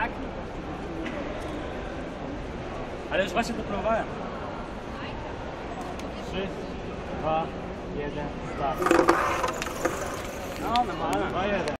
Jak? Ale już właśnie to próbowałem. 3, 2, 1, start. No, normalnie. 2, 1.